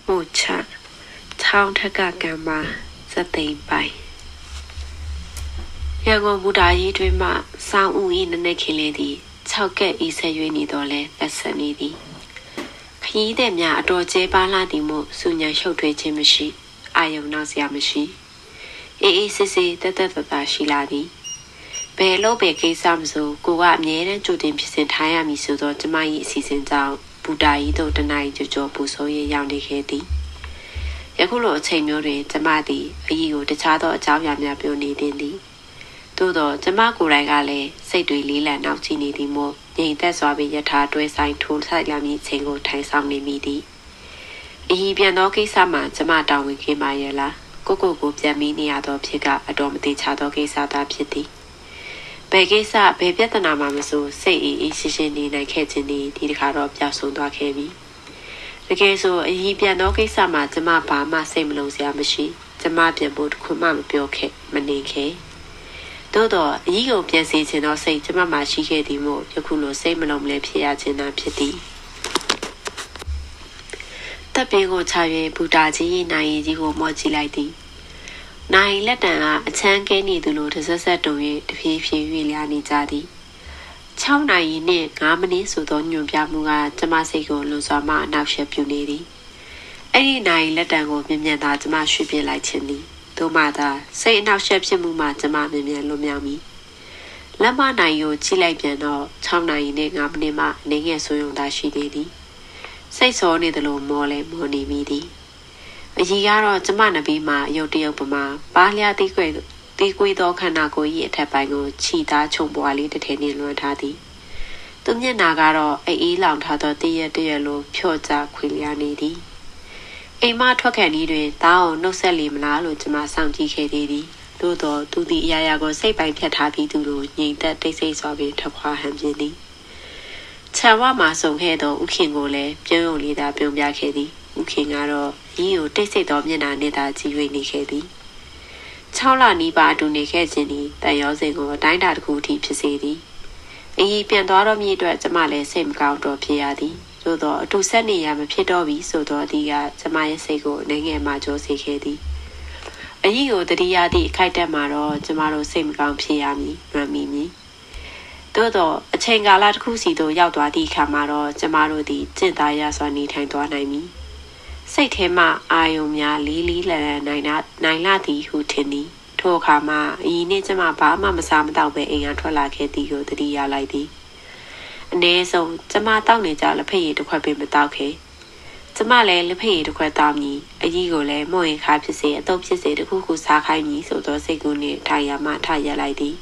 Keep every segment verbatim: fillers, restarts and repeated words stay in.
မို့ချထောင်းထက်ကကံမှာစသိမ့်ပိုင်ရန်ကုန်ဘူတာကြီးတွင်မှစောင်းဦး၏နနက်ခင်လေးသည်၆ကက်ဤဆက်၍နေတော်လဲလက်ဆက်နေသည်ခရီးသည်များအတော်ကျဲပါလာသည်မို့စူညံရှုပ်ထွေးခြင်းမရှိအာယုံနောက်စရာမရှိအေးအေးဆေးဆေးတက်တက်တတာရှိလာသည်ဘယ်လို့ပဲကိစ္စမဆိုကိုကအမြဲတမ်းကြိုတင်ဖြစ်စဉ်ထားရမည်ဆိုသောကျမ၏အစီအစဉ်ကြောင့်ဘူတာကြီးတို့တနိုင်ကြောကြောပူဆိုးရရောက်နေခဲ့သည်ယခုလိုအချိန်မျိုးတွင်ကျမသည်အကြီးကိုတခြားသောအကြောင်းအရာများပြောနေသည်သို့သောကျမကိုယ်တိုင်ကလည်းစိတ်တွေလေးလံနောက်ကြည့်နေသည်မို့ငြိမ်သက်စွာပြီးယထာတွဲဆိုင်ထိုးဆိုင်လာမည့်အချိန်ကိုထိုင်ဆောင်နေမိသည်အကြီးပြန်သောကိစ္စမှာကျမတောင်းဝင်ခဲ့ပါရဲ့လားကိုကိုကိုပြန်ပြီးနေရသောဖြစ်ကအတော်မသေးချသောကိစ္စသာဖြစ်သည်ဘယ်ကိစ္စဘယ်ပြဿနာမှမဆိုစိတ်အေးအေးရှင်းရှင်းနေနိုင်ခဲ့ခြင်းသည်ဒီတစ်ခါတော့ပျောက်ဆုံးသွားခဲ့ပြီတကယ်ဆိုအကြီးပြန်သောကိစ္စမှာကျမဘာမှစိတ်မလုံးစရာမရှိကျမပြန်ဖို့တစ်ခွမှမပြောခဲ့မနေခဲ့သို့တော့အကြီးကိုပြန်စီခြင်းသောစိတ်ကျမမှရှိခဲ့သည်မို့ယခုလိုစိတ်မလုံးမလဲဖြစ်ရခြင်းသာဖြစ်သည်တပ်ပင်ကိုချ၍ဘူတာကြီး၏နိုင်ရီကြီးကိုမော့ကြည့်လိုက်သည်နိုင်လက်တံကအချမ်းကဲနေသူလိုတစ်ဆက်ဆက်တုံ၍တဖြည်းဖြည်း၍လျာနေကြသည်၆နာရီနှင့်၅မိနစ်ဆိုသောညွှန်ပြမှုကကျမစိတ်ကိုလွန်စွာမှအနောက်ရှက်ပြုနေသည်အဲ့ဒီနိုင်လက်တံကိုမြင်မြန်သာကျမရွှေ့ပြလိုက်ခြင်းသည်သို့မှသာစိတ်အနောက်ရှက်ဖြစ်မှုမှကျမမြင်မြန်လွန်မြောက်မည်လက်မနိုင်ကိုကြည့်လိုက်ပြန်တော့၆နာရီနှင့်၅မိနစ်မှအနေငယ်ဆိုးရုံသာရှိသေးသည်စိတ်ဆောနေသလိုမောလဲမောနေမိသည်အကြီးကတော့ကျမနဘေးမှာရုတ်တရုတ်ပမာပါးလျားသေးခွေသေးကွေးသောခန္ဓာကိုယ်၏အထက်ပိုင်းကိုခြိသားချုံပွားလေးတစ်ထည်နှင့်လွှမ်းထားသည်သူမျက်နာကတော့အေးအေးလောင်ထားသောတရက်တရက်လိုဖြော့ကျခွေလျားနေသည်အိမ်မထွက်ခန့်ဤတွင်တားအောင်နှုတ်ဆက်လေမလားလို့ကျမစောင့်ကြည့်ခဲ့သေးသည်သို့တော့သူသည်အရာရာကိုစိတ်ပိုင်းဖြတ်ထားပြီးသူလိုငြိမ်သက်တိတ်ဆိတ်စွာပင်ထခွာဟန်ပြင်းသည်ခြံဝမှာဆုံခဲ့သောဥခင်ကိုလည်းပြုံးယုံလေးသာပြုံးပြခဲ့သည်ဥခင်ကတော့ဤကိုတိတ်ဆိတ်သောမျက်နှာနဲ့သာကြည့်၍နေခဲ့သည်၆လနီးပါးအတူနေခဲ့ခြင်းသည်တန်ရောစင်ကိုအတိုင်းအတာတစ်ခုအထိဖြစ်စေသည်အကြီးပြန်သွားတော့မြည်အတွက်ကျမလည်းစိတ်မကောင်းတော့ဖြစ်ရသည်သို့တော့အတူဆက်နေရမဖြစ်တော့ပြီဆိုတော့ဒီကကျမရဲ့စိတ်ကိုနိုင်ငံမှာကြိုးစေခဲ့သည်အကြီးကိုတတိယသည့်အခိုက်တက်မှာတော့ကျမတို့စိတ်မကောင်းဖြစ်ရမည်မှန်မိမည်သို့တော့အချိန်ကာလတစ်ခုစီသို့ရောက်သွားသည့်အခါမှာတော့ကျမတို့သည်ကျင့်သားရစွာနေထိုင်သွားနိုင်မည်စိတ်ထဲမှအာယုံများလေးလေးလံလံနိုင်လာနိုင်လာသည်ဟုထင်သည်ထိုအခါမှာအရင်နေ့ကျမဘာမှမစားမတော့ပဲအိမ်ကထွက်လာခဲ့သည်ကိုသတိရလိုက်သည်အနည်းဆုံးကျမတောက်နေကြလက်ဖက်ရည်တစ်ခွက်ပင်မတောက်ခဲ့ကျမလည်းလက်ဖက်ရည်တစ်ခွက်တောက်မည်အကြီးကိုလည်းမို့ရင်ခါဖြစ်စေအတုပ်ဖြစ်စေတစ်ခုခုစားခိုင်းမည်ဆိုသောစိတ်ကူးနှင့်ထိုင်ရမှထရလိုက်သည်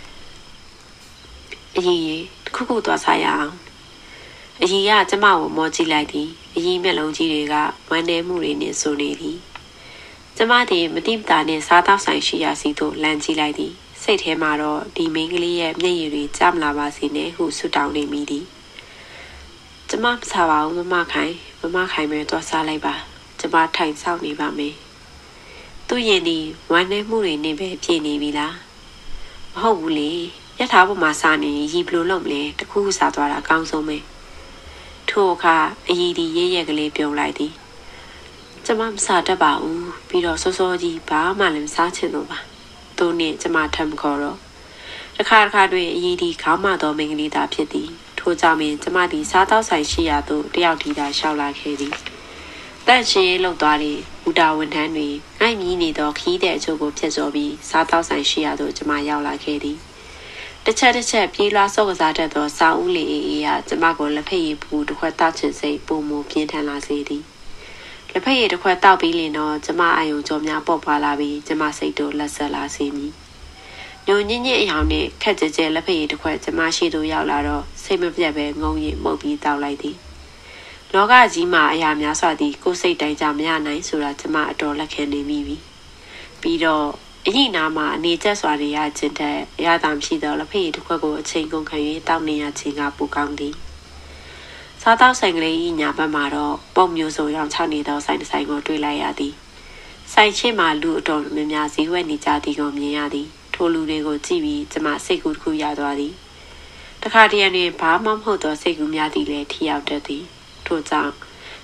အကြီးတစ်ခုခုသွားစားရအောင်အကြီးကကျမကိုမောကြည့်လိုက်သည်အကြီးမျက်လုံးကြီးတွေကဝမ်းနည်းမှုတွေနဲ့ဆိုနေသည်ကျမသည်မတိမတာနဲ့စားတောက်ဆိုင်ရှိရာစီသို့လမ်းကြည့်လိုက်သည်စိတ်ထဲမှာတော့ဒီမိန်းကလေးရဲ့မျက်ရည်တွေကျမလာပါစေနဲ့ဟုဆုတောင်းနေမိသည်ကျမမစားပါဘူးမမခိုင်မမခိုင်ပဲသွားစားလိုက်ပါကျမထိုင်ဆောက်နေပါမယ်သူရင်ဒီဝမ်းနည်းမှုတွေနဲ့ပဲပြည့်နေပြီလားမဟုတ်ဘူးလေရထားပေါ်မှာစားနေရီဘလို့လုပ်မလဲတခုခုစားသွားတာအကောင်းဆုံးပဲထိုအခါအကြီးဒီရဲရဲကလေးပြုံးလိုက်သည်ကျမမစားတတ်ပါဘူးပြီးတော့စောစောကြီးဘာမှလည်းမစားချင်တော့ပါသူနဲ့ကျမထပ်မခေါ်တော့တခါတခါတွင်အကြီးဒီခေါင်းမသောမိန်းကလေးသားဖြစ်သည်ထိုကြောင့်ပင်ကျမသည်စားတောက်ဆိုင်ရှိရာသို့တယောက်ဒီသာရှောက်လာခဲ့သည်တန့်ရှင်းရေးလုပ်သွားတဲ့ဘူတာဝန်ထမ်းတွေငိုက်မြည်နေသောခီးတဲ့အချို့ကိုဖျက်စော်ပြီးစားတောက်ဆိုင်ရှိရာသို့ကျမရောက်လာခဲ့သည်တစ်ချက်တစ်ချက်ပြေးလွှားစော့ကစားတတ်သောစာဦးလေးအေးအေးကကျမကိုလက်ဖက်ရည်ဘူးတစ်ခွက်တောက်ချင်စိတ်ပုံမပြင်းထန်လာစေသည်လက်ဖက်ရည်တစ်ခွက်တောက်ပြီးလင်တော့ကျမအာယုံကြောများပေါက်ပွားလာပြီးကျမစိတ်တို့လက်ဆက်လာစေမည်ညိုညင်းညင်းအယောင်နဲ့ခက်ကြဲကြဲလက်ဖက်ရည်တစ်ခွက်ကျမရှိသို့ရောက်လာတော့စိတ်မပြတ်ပဲငုံရည်မှုတ်ပြီးတောက်လိုက်သည်လောကကြီးမှာအရာများစွာသည်ကိုယ်စိတ်တိုင်းကြမရနိုင်ဆိုတာကျမအတော်လက်ခံနေမိပြီပြီးတော့အရင်နာမှာအနေကျက်စွာနေရခြင်းတဲ့အရာသာမရှိသောလက်ဖက်ရည်တစ်ခွက်ကိုအချိန်ကုန်ခံ၍တောက်နေရခြင်းကပိုကောင်းသည်စားတောက်ဆိုင်ကလေး၏ညာဘက်မှာတော့ပုံမျိုးစုံရောင်ချနေသောဆိုင်တစ်ဆိုင်ကိုတွေ့လိုက်ရသည်ဆိုင်ရှိမှလူအတော်များများဈေးဝယ်နေကြသည်ကိုမြင်ရသည်ထိုလူတွေကိုကြည့်ပြီးကျမစိတ်ကူးတစ်ခုရသွားသည်တခါတည်းနဲ့ဘာမှမဟုတ်သောစိတ်ကူးများသည်လည်းထိရောက်တတ်သည်ထို့ကြောင့်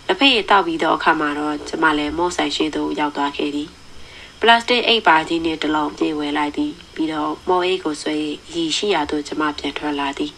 လက်ဖက်ရည်တောက်ပြီးတော့အခါမှာတော့ကျမလည်းမော့ဆိုင်ရှိသို့ရောက်သွားခဲ့သည်ပလတ်စတစ်အိတ်ပါကြီးနဲ့တလုံးပြေဝဲလိုက်သည်ပြီးတော့မော်အိတ်ကိုဆွဲရီရှိရာသို့ကျမပြန်ထွက်လာသည်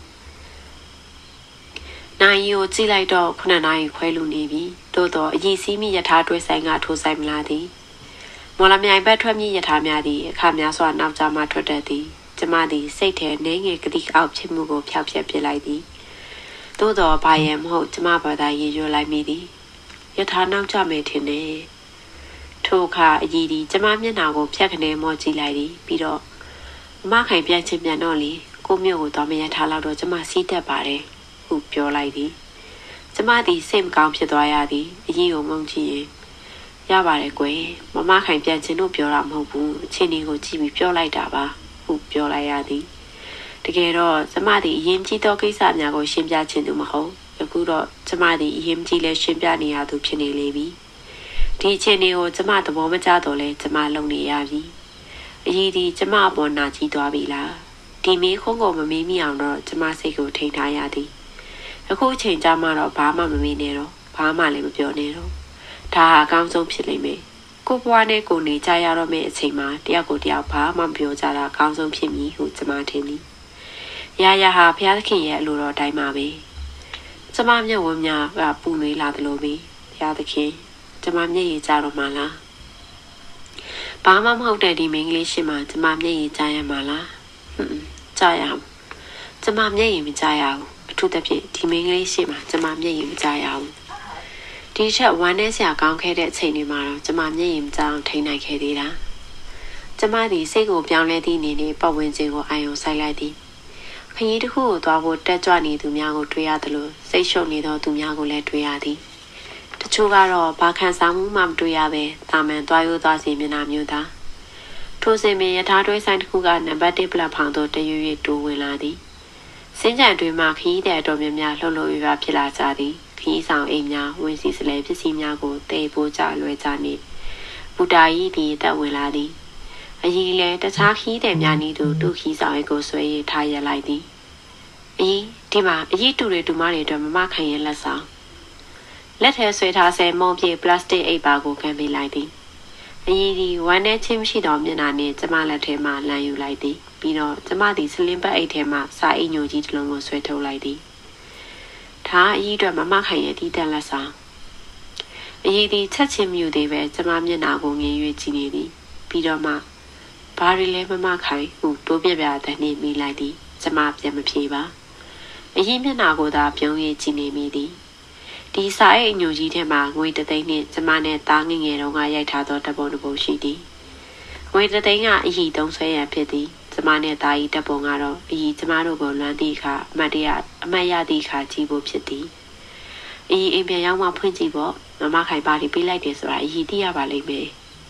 နိုင်ကိုကြည့်လိုက်တော့ခုနှစ်နာရီခွဲလူနေပြီတိုးတော့အရင်စီးမိရထားတွဲဆိုင်ကထိုးဆိုင်မလာသည်မော်လမြိုင်ဘက်ထွက်မြင့်ရထားများသည်အခါများစွာနောက်ကျမှထွက်တတ်သည်ကျမသည်စိတ်ထဲနှင်းငယ်ကတိအောက်ဖြစ်မှုကိုဖျောက်ဖျက်ပစ်လိုက်သည်သို့တော့ဘာရဲ့မဟုတ်ကျမဘာသာရည်ရွယ်လိုက်မိသည်ရထားနောက်ကျမယ်ထင်တယ်ထိုအခါအကြီးဒီကျမမျက်နှာကိုဖြတ်ခနဲမော့ကြည့်လိုက်သည်ပြီးတော့မခိုင်ပြန်ချင်းပြန်တော့လေကိုမျိုးကိုတော့မရထားတော့ကျမစီးတတ်ပါတယ်ဟုပြောလိုက်သည်ကျမသည်စိတ်မကောင်းဖြစ်သွားရသည်အကြီးကိုမုန်းကြည့်ရင်ရပါတယ်ကွယ်မမခိုင်ပြန်ချင်းတို့ပြောတာမဟုတ်ဘူးအချင်းလေးကိုကြည့်ပြီးပြောလိုက်တာပါဟုပြောလိုက်ရသည်တကယ်တော့ကျမသည်အရင်ကြီးသောကိစ္စများကိုရှင်းပြခြင်းသူမဟုတ်အခုတော့ကျမသည်အရင်ကြီးလဲရှင်းပြနေရသူဖြစ်နေလေပြီဒီအချင်းလေးကိုကျမသဘောမကျတော့လဲကျမလုံနေရပြီအရင်ဒီကျမအပေါ်နာကြီးသွားပြီလားဒီမေးခွန်းကိုမမေးမိအောင်တော့ကျမစိတ်ကိုထိန်ထားရသည်အခုအချိန်ကြမှာတော့ဘာမှမမေးနဲ့တော့ဘာမှလည်းမပြောနဲ့တော့ဒါဟာအကောင်းဆုံးဖြစ်လိမ့်မယ်ကိုဘွားနဲ့ကိုနေကြရတော့မယ့်အချိန်မှာတယောက်ကိုတယောက်ဘာမှမပြောကြတာအကောင်းဆုံးဖြစ်မည်ဟုကျမထင်သည်ရာရာဟာဘုရားသခင်ရဲ့အလိုတော်တိုင်းပါပဲကျမမျက်ဝန်းများကပူနွေးလာသလိုပဲဘုရားသခင်ကျမမျက်ရည်ကျတော့မှလားဘာမှမဟုတ်တဲ့ဒီမိန်းကလေးရှိမှကျမမျက်ရည်ကျရမှာလားဟွန်းကျရအောင်ကျမမျက်ရည်မကျရဘူးအထူးသဖြင့်ဒီမိန်းကလေးရှိမှကျမမျက်ရည်မကျရဘူးဒီချက်ဝမ်းနဲ့ဆရာကောင်းခဲ့တဲ့အချိန်တွေမှာတော့ကျမမျက်ရည်မကျအောင်ထိန်းနိုင်ခဲ့သေးတာကျမဒီစိတ်ကိုပြောင်းလဲသည့်အနေနဲ့ပတ်ဝန်းကျင်ကိုအာရုံစိုက်လိုက်သည်ခရီးတစ်ခုကိုသွားဖို့တက်ကြွနေသူများကိုတွေ့ရသလိုစိတ်ရှုပ်နေသောသူများကိုလည်းတွေ့ရသည်တချို့ကတော့ဘာခံစားမှုမှမတွေ့ရပဲတာမန်သွားရိုးသွားစီမျက်နှာမျိုးသာထိုစဉ်ပင်ရထားတွဲဆိုင်တစ်ခုကနံပါတ်တစ်ပလက်ဖောင်သို့တရွရွတိုးဝင်လာသည်စင်းကြံတွင်မှခရီးသည်အတော်များများလှုပ်လှုပ်ရွရွဖြစ်လာကြသည်ခရီးဆောင်အိမ်များဝင်စီစလဲပစ္စည်းများကိုတည်ပိုးကြလွယ်ကြနှင့်ဘူတာကြီးဒီတက်ဝင်လာသည်အကြီးလဲတခြားခီးတဲ့များနည်းသူတူခီးဆောင်အိတ်ကိုဆွဲရထားရလိုက်သည်အကြီးဒီမှာအကြီးတူတွေတူမတွေအတွက်မမခိုင်ရဲ့လက်ဆောင်လက်ထဲဆွဲထားဆဲမုံပြေပလတ်စတစ်အိတ်ပါကိုခံပေးလိုက်သည်အကြီးဒီဝမ်းနဲ့ချင်းမရှိသောမျက်နှာနှင့်ကျမလက်ထဲမှလမ်းယူလိုက်သည်ပြီးတော့ကျမသည်စလင်းပတ်အိတ်ထဲမှစာအိတ်ညိုကြီးတစ်လုံးကိုဆွဲထုတ်လိုက်သည်ဒါအကြီးအတွက်မမခိုင်ရဲ့တီးတန့်လက်ဆောင်အကြီးဒီချက်ချင်းမြူသေးပဲကျမမျက်နှာကိုငြင်း၍ကြည့်နေသည်ပြီးတော့မှဘာရီလဲမမခိုင်ဟုတိုးပြပြတဲ့နှင်းမိလိုက်သည်ကျမပြန်မဖြေပါအရင်မျက်နှာကိုသာပြုံး၍ကြည့်နေမိသည်ဒီစာအိတ်အညိုကြီးထဲမှာငွေတသိန်းနှင့်ကျမနဲ့သားငယ်ငယ်တုန်းကရိုက်ထားသောတပ်ပုံတစ်ပုံရှိသည်ငွေတသိန်းကအကြီးသုံးဆွဲရန်ဖြစ်သည်ကျမနဲ့သား၏တပ်ပုံကတော့အကြီးကျမတို့ကိုလွမ်းသည့်အခါအမတ်တရအမတ်ရသည့်အခါကြည့်ဖို့ဖြစ်သည်အကြီးအိမ်ပြန်ရောက်မှဖွင့်ကြည့်ဖို့မမခိုင်ပါတီပေးလိုက်တယ်ဆိုတာအကြီးသိရပါလိမ့်မယ်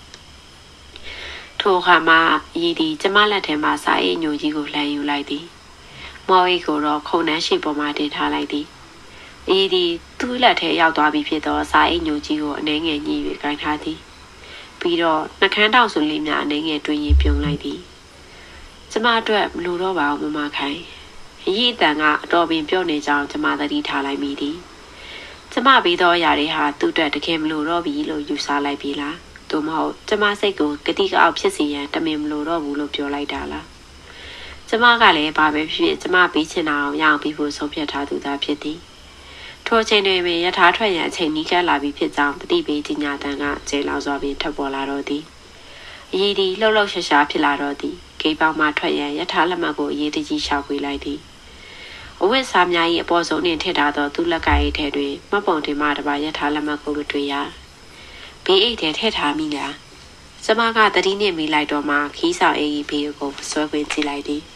ထိုအခါမှာအကြီးဒီကျမလက်ထဲမှာစာအိတ်ညိုကြီးကိုလှန်ယူလိုက်သည်မော်အိတ်ကိုတော့ခုံနှန်းရှိပေါ်မှာတင်ထားလိုက်သည်အကြီးဒီသူ့လက်ထဲရောက်သွားပြီဖြစ်သောစာအိတ်ညိုကြီးကိုအနေငယ်ညှိ၍ကိုင်ထားသည်ပြီးတော့နှကန်းတောက်စုလေးများအနေငယ်တွင်ရင်ပြုံလိုက်သည်ကျမအတွက်မလိုတော့ပါဘူးမမခိုင်အကြီးအတန်ကအတော်ပင်ပြော့နေကြောင်းကျမသတိထားလိုက်မိသည်ကျမပြီးသောအရာတွေဟာသူ့အတွက်တကယ်မလိုတော့ပြီလို့ယူဆလိုက်ပြီလားသို့မဟုတ်ကျမစိတ်ကိုကတိကအောက်ဖြစ်စေရန်တမင်မလိုတော့ဘူးလို့ပြောလိုက်တာလားကျမကလည်းဘာပဲဖြစ်ဖြစ်ကျမပြီးချင်တာအောင်ရအောင်ပြီးဖို့ဆုံးဖြတ်ထားသူသားဖြစ်သည်ထိုအချိန်တွင်ပင်ရထားထွက်ရန်အချိန်နီးကပ်လာပြီးဖြစ်ကြောင်းတတိပေးကြီးညာတန်ကကျေလောက်စွာပင်ထပ်ပေါ်လာတော့သည်အရေးဒီလှုပ်လှုပ်ရှားရှားဖြစ်လာတော့သည်ဂိတ်ပေါက်မှထွက်ရန်ရထားလက်မှတ်ကိုအရေးတကြီးရှောက်ပေးလိုက်သည်အဝတ်စားများ၏အပေါ်ဆုံးနှင့်ထည့်ထားသောသူ့လက်ကိုင်အိတ်ထဲတွင်မှတ်ပုံတင်မှတပါရထားလက်မှတ်ကိုမတွေ့ရဘေးအိတ်ထဲထည့်ထားမိလားကျမကတတိနှင့်မိလိုက်တော့မှခီးဆောင်အိတ်ဘေးကိုဆွဲခွင့်ကြည့်လိုက်သည်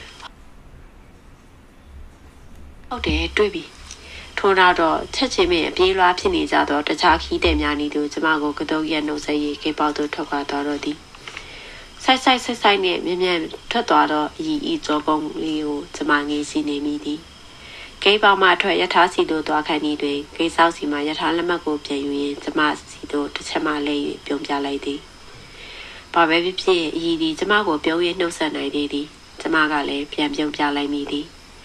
ဟုတ်တယ်တွေ့ပြီထို့နောက်တော့ချက်ချင်းပင်အပြေးလွှားဖြစ်နေကြသောတခြားခီးတဲ့များနည်းသူကျမကိုကတုတ်ရက်နှုတ်ဆက်၍ဂိတ်ပေါက်သို့ထွက်ခွာသွားတော့သည်ဆိုင်ဆိုင်ဆိုင်ဆိုင်နဲ့မြ мян ထွက်သွားတော့အီအီကြောကုန်းလေးကိုကျမငေးစီနေမိသည်ဂိတ်ပေါက်မှထွက်ရထားစီသို့သွားခန်းဤတွင်ဂိတ်ဆောက်စီမှရထားလက်မှတ်ကိုပြန်ယူရင်းကျမစီသို့တစ်ချက်မှလဲ၍ပြုံးပြလိုက်သည်ဘာပဲဖြစ်ဖြစ်အီဒီကျမကိုပြုံးရနှုတ်ဆက်နိုင်သေးသည်ကျမကလည်းပြန်ပြုံးပြလိုက်မိသည်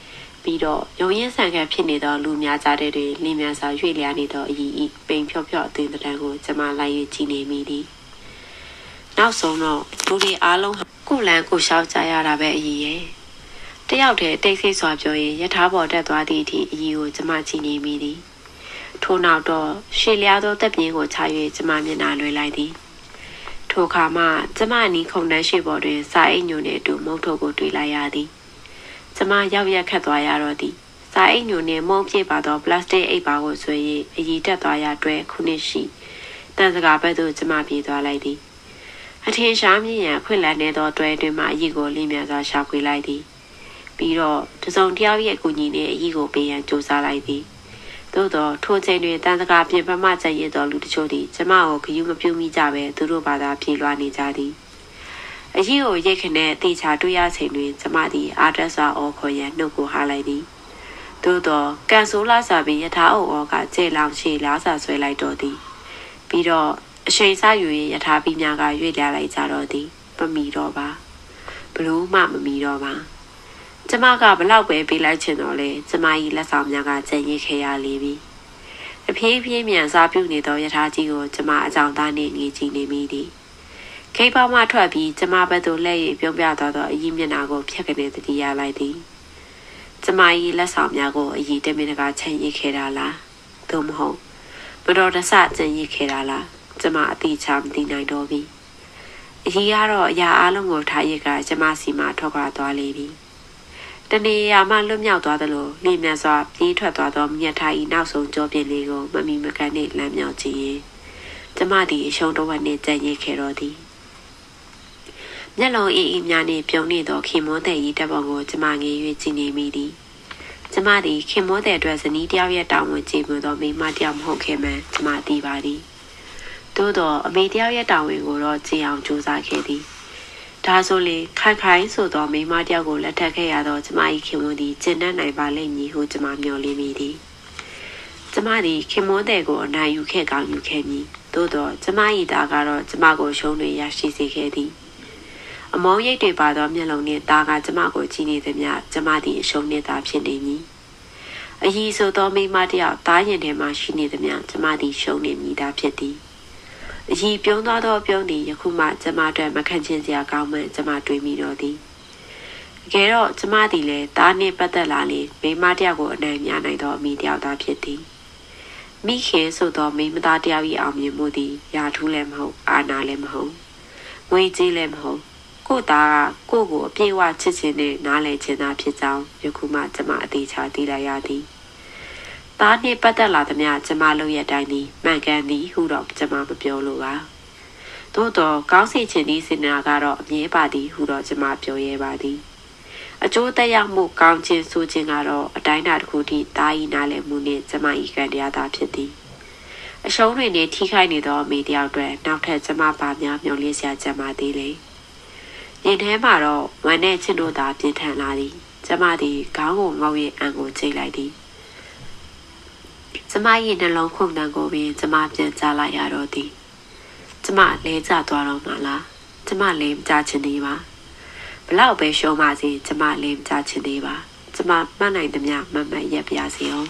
ပြီးတော့ရုံရင်းဆန်ခတ်ဖြစ်နေသောလူများကြားတဲ့တွင်လင်းမြန်စွာရွေ့လျားနေသောအည်ဤပိန်ဖြော့ဖြော့အသွင်တန်းကိုကျမလိုက်၍ကြည့်နေမိသည်နောက်ဆုံးတော့လူတွေအားလုံးကိုလန်းကိုလျှောက်ကြရတာပဲအည်ရဲ့တယောက်တည်းတိတ်ဆိတ်စွာပြောရင်ယထာပေါ်တက်သွားသည့်အထိအည်ကိုကျမကြည့်နေမိသည်ထို့နောက်တော့ရှေ့လျားသောတပ်ပြင်းကိုချ၍ကျမမျက်နှာလွှဲလိုက်သည်ထိုအခါမှကျမအနီးခုန်တန်းရှိပေါ်တွင်စာအိတ်ညိုနှင့်အတူမုတ်ထုတ်ကိုတွေ့လိုက်ရသည်ကျမရောက်ရက်ခတ်သွားရတော့သည်စာအိတ်ညိုနှင့်မုံပြည့်ပါသောပလတ်စတစ်အိတ်ပါကိုဆွဲ၍အည်တက်သွားရတွဲခုနှစ်ရှိတန်စကားဘက်သို့ကျမပြေးသွားလိုက်သည်အထင်ရှားမြင်ရန်ခွင့်လန်းနေသောတွဲတွင်မှအည်ကိုလင်းမြန်စွာရှာဖွေလိုက်သည်ပြီးတော့တစုံတယောက်ရဲ့အကူအညီနှင့်အည်ကိုပေးရန်ကြိုးစားလိုက်သည်သို့သောထိုချိန်တွင်တန်စကားပြင်ပမှကျရသောလူတချို့သည်ကျမကိုဂရုမပြုမိကြပဲသူတို့ဘာသာပြေးလွှားနေကြသည်အကြီးကိုရိတ်ခနဲ့တေချာတွေ့ရချိန်တွင်ကျမသည်အာတက်စွာအော်ခေါ်ရန်နှုတ်ကိုဟားလိုက်သည်သို့သောကန်ဆိုးလာစာပြီးယထာအုပ်အောကကျေလောင်ရှိလားစာဆွဲလိုက်တော့သည်ပြီးတော့အရှိန်စားယူ၍ယထာပြီးများကရွေ့လျားလိုက်ကြတော့သည်မမီတော့ပါဘလို့မှမမီတော့ပါကျမကဘလောက်ပဲပေးလိုက်ချင်တော့လေကျမ၏လက်ဆောင်များကကျန်ရစ်ခဲ့ရလေပြီအပြေးပြေးမြန်စားပြုနေသောယထာကြီးကိုကျမအကြောင်းသားနှင့်ငေးကြည့်နေမိသည်ခိပေါမှထွက်ပြီးကျမဘက်သို့လှည့်၍ပြုံးပြသွားသောအည်မျက်နှာကိုဖြတ်ကနေတတိယလိုက်သည်ကျမ၏လက်ဆောင်များကိုအည်တမင်တကာချန်ရစ်ခဲ့တာလားသို့မဟုတ်မတော်တဆချန်ရစ်ခဲ့တာလားကျမအတိအကျမသိနိုင်တော့ပြီအည်ကတော့အရာအလုံးကိုထားရစ်ကကျမစီမှထွက်ခွာသွားလေပြီတနေရာမှလွတ်မြောက်သွားသလိုလင်းမြန်စွာပြေးထွက်သွားသောမြတ်ထား၏နောက်ဆုံးကြောပြင်းလေးကိုမမီမကန်နှင့်လမ်းမြောက်ကြည့်ရင်ကျမသည်အရှုံးတော်ဝနှင့်ကြံ့ရစ်ခဲ့တော်သည်မျက်လုံးအေးအေးများနှင့်ပြုံးနေသောခင်မွန်းတဲ့ဤတပ်ပုံကိုကျမငေး၍ကြည့်နေမိသည်ကျမသည်ခင်မွန်းတဲ့အတွက်ဇနီးတယောက်ရဲ့တောင်းဝန်ကြည့်မှုသောမိမတယောက်မဟုတ်ခင်မှကျမသိပါသည်သို့သောအမေတယောက်ရဲ့တောင်းဝန်ကိုတော့ကြည့်အောင်ကြိုးစားခဲ့သည်ဒါဆိုလေခိုင်ခိုင်ဆိုသောမိမတယောက်ကိုလက်ထပ်ခဲ့ရသောကျမ၏ခင်မွန်းသည်ကျင့်တတ်နိုင်ပါလိမ့်မည်ဟုကျမမျှော်လင့်မိသည်ကျမသည်ခင်မွန်းတဲ့ကိုအနိုင်ယူခဲ့ကောင်းယူခဲ့မည်သို့သောကျမ၏သားကတော့ကျမကိုရှုံးတွေရရှိစေခဲ့သည်အမောင်းရိပ်တွေပါသောမျက်လုံးနှင့်သားကကျမကိုကြည့်နေသည်များကျမသည်အရှုံးနှင့်သာဖြစ်နေမည်အည်ဆိုသောမိမတယောက်သားရင်ထဲမှရှိနေသည်များကျမသည်ရှုံးနေမည်သာဖြစ်သည်အည်ပြုံးသွားသောပြုံးသည်ယခုမှကျမတို့မခံချင်စရာကောင်းမှကျမတွေးမိတော့သည်တကယ်တော့ကျမသည်လည်းသားနှင့်ပတ်သက်လာလေမိမတယောက်ကိုအနိုင်များနိုင်သောအမိတယောက်သားဖြစ်သည်မိခင်ဆိုသောမိမသားတယောက်၏အောင်မြင်မှုသည်ရာထူးလည်းမဟုတ်အာဏာလည်းမဟုတ်ငွေကြေးလည်းမဟုတ်ကို့သားကကို့ကိုအပြေးအဝချစ်ခြင်းနဲ့နားလည်ခြင်းသာဖြစ်ကြောင်းယခုမှကျမအသေးချာသိလိုက်ရသည်သားနှင့်ပတ်သက်လာသမျှကျမလုပ်ရတိုင်းသည်မှန်ကန်သည်ဟုတော့ကျမမပြောလို့ပါသို့တော့ကောင်းစီခြင်းသည်စေနာကတော့အမြဲပါသည်ဟုတော့ကျမပြောရဲပါသည်အကျိုးသက်ရောက်မှုကောင်းခြင်းဆိုခြင်းကတော့အတိုင်းအတာတစ်ခုထိသားဤနားလည်မှုနှင့်ကျမဤကံတရားသာဖြစ်သည်အရှုံးတွေနဲ့ထိခိုက်နေသောအမိတယောက်တွေနောက်ထပ်ကျမပါများမျှော်လင့်စရာကြမှာသေးလေရင်ထဲမှာတော့ဝမ်းနဲ့ချစ်တို့သာပြင်းထန်လာသည်ကျမသည်ခေါင်းကိုငေါ့၍အံကိုချိန်လိုက်သည်ကျမရဲ့နှလုံးခုန်တန်ကိုပင်ကျမပြန်ကြားလိုက်ရတော့သည်ကျမလဲကျသွားတော့မှလားကျမလဲမကြချင်သေးပါဘလောက်ပဲရှုံးပါစေကျမလဲမကြချင်သေးပါကျမမှတ်နိုင်သမျှမမှတ်ရက်ပြစေအောင်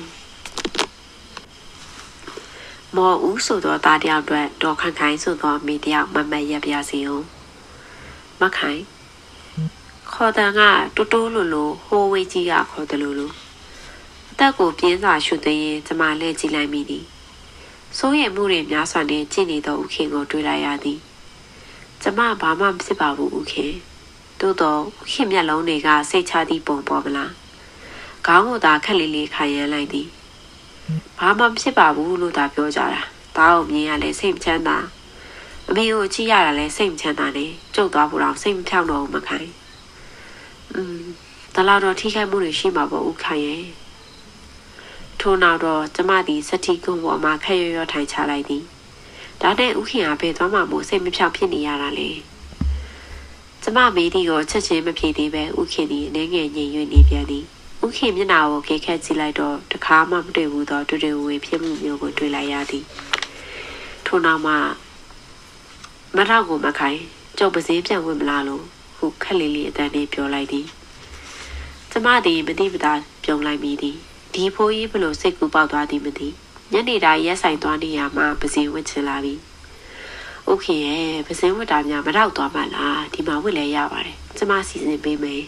မော်ဦးဆိုသောသားတယောက်အတွက်ဒေါ်ခိုင်ခိုင်ဆိုသောမိတယောက်မမှတ်ရက်ပြစေအောင်မခိုင်ခေါ်တန်ကတူတူလိုလိုဟိုးဝေးကြီးကခေါ်တယ်လို့လို့အသက်ကိုပြင်းစွာရှုသိရင်ကျမလဲကြည့်လိုက်မိသည်စိုးရိမ်မှုတွေများစွာနဲ့ကြည့်နေသောဦးခင်ကိုတွေ့လိုက်ရသည်ကျမဘာမှမဖြစ်ပါဘူးဦးခင်သို့တော့ဦးခင်မျက်လုံးတွေကစိတ်ချသည့်ပုံပေါ်မလားခေါင်းကိုသာခက်လေးလေးခိုင်ရမ်းလိုက်သည်ဘာမှမဖြစ်ပါဘူးလို့သာပြောကြတာဒါကိုမြင်ရလဲစိတ်မချမ်းသာအမေကိုကြည့်ရတာလဲစိတ်မချမ်းသာနဲ့ကျုပ်သွားဖို့တော့စိတ်မဖြောင်းတော့ဘူးမခိုင်อืมတလောက်တော့ထိခိုက်မှုတွေရှိမှာပေါ့ဦးခိုင်ရဲ့ထို့နောက်တော့ကျမသည်စတိကုန်းပေါ်မှာခက်ရွရွထိုင်ချလိုက်သည်ဒါနဲ့ဦးခင်ကဘယ်သွားမှမို့စိတ်မဖြောင်းဖြစ်နေရတာလဲကျမမေးသည်ကိုချက်ချင်းမဖြေသေးပဲဦးခင်သည်အနေငယ်ငြိမ်၍နေပြန်သည်ဦးခင်မျက်နှာကိုခေခက်ကြည့်လိုက်တော့တခါမှမတွေ့ဘူးသောတူတူဝေဖြစ်မှုမျိုးကိုတွေ့လိုက်ရသည်ထို့နောက်မှမတော့ကိုမခိုင်ကျုပ်ပစင်းပြန်ဝင်မလားလို့ဟုခက်လေးလေးအတန်းလေးပြောလိုက်သည်ကျမသည်မတိပတာပြုံလိုက်မိသည်ဒီဖိုးကြီးဘလို့စိတ်ကူပေါက်သွားသည်မသိညနေတိုင်းရက်ဆိုင်သွားနေရမှပစင်ဝစ်ချင်လာပြီโอเคရဲ့ပစင်ဝစ်တာများမတော့သွားမှလားဒီမှာဝစ်လဲရပါတယ်ကျမစီစဉ်ပေးမယ်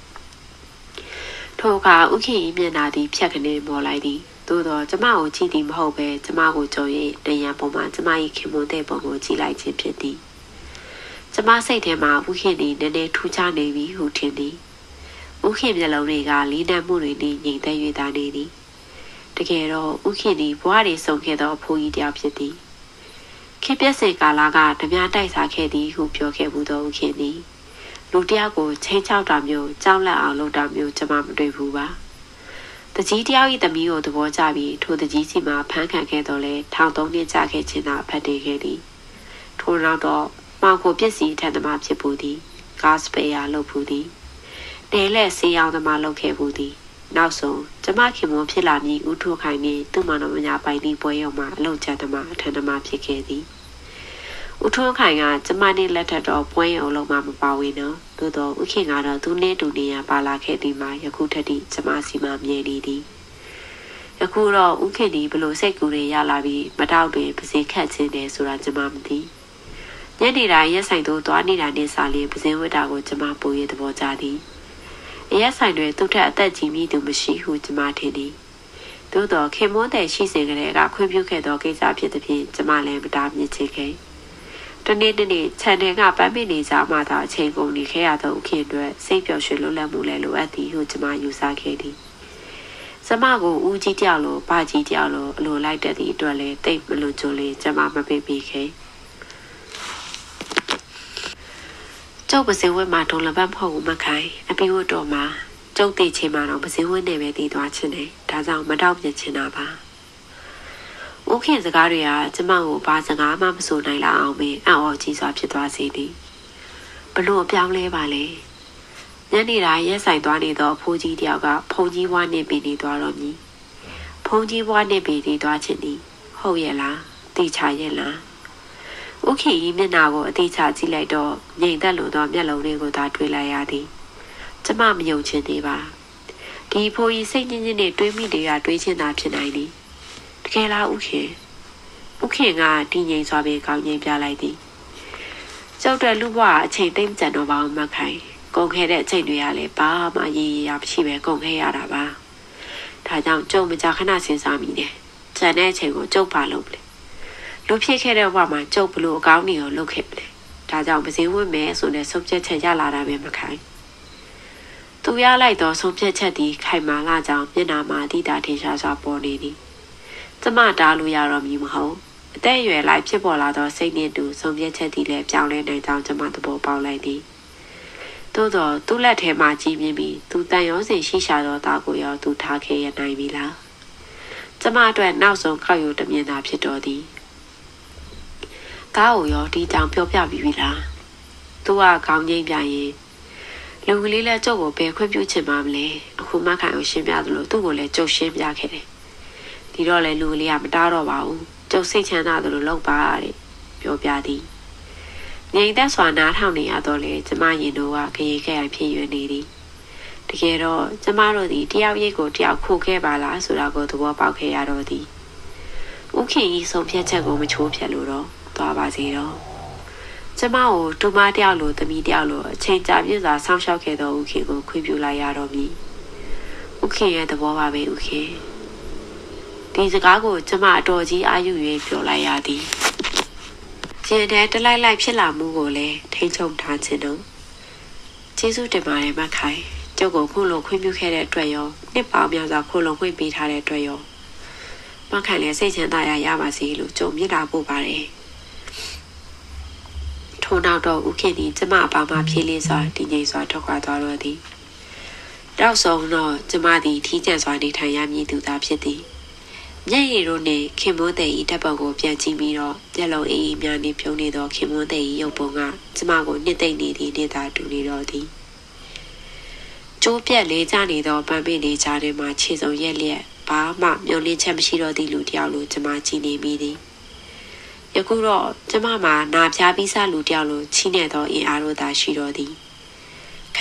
ထိုအခါဥခင်၏မျက်နှာသည်ဖြတ်ကနေပေါ်လိုက်သည်သို့တော့ကျမကိုကြည့်သည်မဟုတ်ပဲကျမကိုကြုံ၍နေရန်ပေါ်မှာကျမ၏ခင်မွန်းတဲ့ပုံကိုကြည့်လိုက်ခြင်းဖြစ်သည်ကျမစိတ်ထဲမှာဥခင်သည်နည်းနည်းထူးခြားနေပြီဟုထင်သည်ဥခင်မျက်လုံးတွေကလီးနှံမှုတွေနှင့်ငြိမ်သက်၍သာနေသည်တကယ်တော့ဥခင်သည်ဘွားတွေဆုံခဲ့သောအဖိုးကြီးတယောက်ဖြစ်သည်ခေပြည့်စင်ကာလာကဓမြတိုက်စားခဲ့သည်ဟုပြောခဲ့မှုသောဥခင်သည်လူတယောက်ကိုချင်းချောက်တာမျိုးကြောက်လန့်အောင်လုပ်တာမျိုးကျမမတွေ့ဘူးပါတကြီးတယောက်၏သမီးကိုသဘောကျပြီးထိုတကြီးစီမှာဖမ်းခံခဲ့တော့လဲထောင်သုံးနှစ်ကြာခဲ့ခြင်းသာဖတ်တည်ခဲ့သည်ထိုနောက်တော့မောင်ကိုပစ္စည်းထက်သမားဖြစ်ပူသည်ကားစပေယာလုပ်ဖူးသည်တဲလက်ဆေးရောင်းသမားလုပ်ခဲ့ပူသည်နောက်ဆုံးကျမခင်မွန်ဖြစ်လာမည်ဦးထိုးခိုင်နှင့်သူ့မတော်မညာပိုင်သည့်ပွဲရုံမှာအလုပ်ချသမားအထက်သမားဖြစ်ခဲ့သည်ဦးထိုးခိုင်ကကျမနှင့်လက်ထက်တော့ပွဲရုံလုံးမှာမပါဝင်တော့သို့တော့ဦးခင်ကတော့သူနှင့်တူနေရပါလာခဲ့သည်မှာယခုထက်ထိကျမစီမမြဲနေသည်ယခုတော့ဦးခင်သည်ဘလို့စိတ်ကူးတွေရလာပြီးမတောက်တွင်ပစေခတ်ခြင်းတယ်ဆိုတာကျမမသိညနေတိုင်းရက်ဆိုင်သို့သွားနေတာနှင့်စာလျင်ပစင်ဝတ်တာကိုကျမပို၍သဘောကျသည်အရက်ဆိုင်တွင်သူ့ထက်အသက်ကြီးမိသူမရှိဟုကျမထင်သည်သို့တော့ခင်မွန်းတဲ့ရှိစဉ်ကလေးကခွင့်ပြုခဲ့သောကိစ္စဖြစ်သဖြင့်ကျမလည်းမတားမြစ်ချင်ခဲ့တနေ့တနေ့ခြံထဲကပန်းပင်နေကြမှသာအချိန်ကုန်နေခဲ့ရသောခင်အတွက်စိတ်ပျော်ရွှင်လွတ်လပ်မှုလည်းလိုအပ်သည်ဟုကျမယူဆခဲ့သည်ကျမကိုဦးကြီးတယောက်လိုဘာကြီးတယောက်လိုအလိုလိုက်တတ်သည့်အတွက်လည်းတိတ်မလွန်ကျွလေကျမမပေးမိခဲ့ကျုပ်ပစင်ဝဲမှာဒုံလပတ်မဟုတ်ဘူးမခိုင်အပြီးဝတ်တော်မှာကျုပ်သိချင်မှတော့ပစင်ဝဲနဲ့ပဲတည်သွားခြင်းတယ်ဒါကြောင့်မတော့ပြချင်တာပါဦးခင်စကားတွေကကျမကိုဘာစကားမှမဆိုနိုင်လောက်အောင်ပဲအံ့ဩကြီးစွာဖြစ်သွားစေသည်ဘလို့အပြောင်းလဲပါလဲညနေတိုင်းရက်ဆိုင်သွားနေသောအဖိုးကြီးတယောက်ကဖုန်ကြီးဘွားနှင့်ပင်နေသွားတော့မည်ဖုန်ကြီးဘွားနှင့်ပင်နေသွားခြင်းသည်ဟုတ်ရဲ့လားသိချရဲ့လားဥခင်ဤမျက်နှာကိုအသေးချကြည့်လိုက်တော့ငြိမ်သက်လိုသောမျက်လုံးလေးကိုသာတွေ့လိုက်ရသည်ကျမမယုံချင်သေးပါဒီဖိုးကြီးစိတ်ညစ်ညစ်နဲ့တွေးမိတွေကတွေးချင်တာဖြစ်နိုင်သည်တကယ်လားဥခင်ဥခင်ကတည်ငြိမ်စွာပဲကောင်းငြိမ်ပြလိုက်သည်ကျောက်တဲ့လူဘွားအချိန်သိမ့်ကြံတော့ပါအောင်မခိုင်ကုန်ခဲ့တဲ့အချိန်တွေကလည်းဘာမှရည်ရည်ရမရှိပဲကုန်ခဲ့ရတာပါဒါကြောင့်ကျုပ်မကြခဏစဉ်းစားမိတယ်ကျန်တဲ့အချိန်ကိုကျုပ်ပါလုပ်လေလူဖြစ်ခဲ့တဲ့ဘဝမှာကျုပ်ဘလို့အကောင်းကြီးကိုလုပ်ခဲ့တယ်ဒါကြောင့်ပစင်းဝတ်မယ်ဆိုတဲ့ဆုံးဖြတ်ချက်ရလာတာပဲမခိုင်သူရလိုက်တော့ဆုံးဖြတ်ချက်သည်ခိုင်မာလာကြောင်းမျက်နှာမှာအတိအတာထင်ရှားစွာပေါ်နေသည်ကျမတားလို့ရတော့မည်မဟုတ်အသက်အရွယ်လိုက်ဖြစ်ပေါ်လာသောစိတ်နှင့်တူဆုံးဖြတ်ချက်သည်လည်းပြောင်းလဲနိုင်ကြောင်းကျမသဘောပေါက်လိုက်သည်သို့တော့သူ့လက်ထဲမှာကြီးပြင်းပြီးသူတန်ရောစင်ရှိရှာသောသားကိုရောသူထားခဲ့ရနိုင်ပြီလားကျမအတွက်နောက်ဆုံးခောက်ယူတမြင်သာဖြစ်တော်သည်ကားကိုရောဒီကြောင်ပြောပြပြီးပြီလားသူကခေါင်းငိမ့်ပြရင်လူကလေးလည်းကျုပ်ကိုဘယ်ခွင့်ပြုချင်မှမလဲအခုမခိုင်ကိုရှင်းပြသလိုသူ့ကိုလည်းကျုပ်ရှင်းပြခဲ့တယ်ဒီတော့လည်းလူကလေးကမတားတော့ပါဘူးကျုပ်စိတ်ချမ်းသာသလိုလုပ်ပါတဲ့ပြောပြသည်ငြိမ်သက်စွာနားထောင်နေရတော့လေကျမရင်တို့ကခရီးခဲရိုင်ဖြစ်ရွနေသည်တကယ်တော့ကျမတို့ဒီတယောက်ရိတ်ကိုတယောက်ခိုခဲ့ပါလားဆိုတာကိုသဘောပေါက်ခဲ့ရတော့သည်ဥခင်ဤဆုံးဖြတ်ချက်ကိုမချိုးဖြတ်လို့တော့သွားပါစေတော့ကျမကိုတူမတယောက်လိုသမီးတယောက်လိုအချိန်ကြာပြည့်စွာဆောင်းလျှောက်ခဲ့သောဥခင်ကိုခွင့်ပြုလိုက်ရတော့မည်ဥခင်ရဲ့သဘောပါပဲဥခင်ဒီစကားကိုကျမအတော်ကြီးအာရုံ၍ပြောလိုက်ရသည်ကျင်တဲ့တလိုက်လိုက်ဖြစ်လာမှုကိုလည်းထိချုံထားခြင်းတော့ကျေးဇူးတင်ပါတယ်မခိုင်ကျုပ်ကိုခုလိုခွင့်ပြုခဲ့တဲ့အတွက်ရောနှစ်ပေါင်းများစွာခုလိုခွင့်ပေးထားတဲ့အတွက်ရောမခိုင်လည်းစိတ်ချမ်းသာရရပါစေလို့ကြုံမြင့်တာပို့ပါတယ်ထို့နောက်တော့ဥခင်သည်ကျမအပါမှဖြေးလေးစွာတည်ငြိမ်စွာထွက်ခွာသွားတော့သည်နောက်ဆုံးတော့ကျမသည်ထီးကျန်စွာနေထိုင်ရမည်သူသာဖြစ်သည်မျက်ရည်တို့နှင့်ခင်မွန်းတဲ့ဤဓာတ်ပုံကိုပြန်ကြည့်ပြီးတော့မျက်လုံးအေးအေးများနှင့်ပြုံးနေသောခင်မွန်းတဲ့ဤရုပ်ပုံကကျမကိုနှစ်သိမ့်နေသည့်နေသာတူနေတော့သည်ကျိုးပြက်လေးကျနေသောပန်းပင်လေးကြားထဲမှခြေစုံရက်လျက်ဘာမှမျောလင်းချက်မရှိတော့သည့်လူတယောက်လိုကျမကြည့်နေမိသည်ယခုတော့ကျမမှာနာပြားပြီးစားလူတယောက်လိုချိနေသောအင်အားတို့သာရှိတော့သည်ခ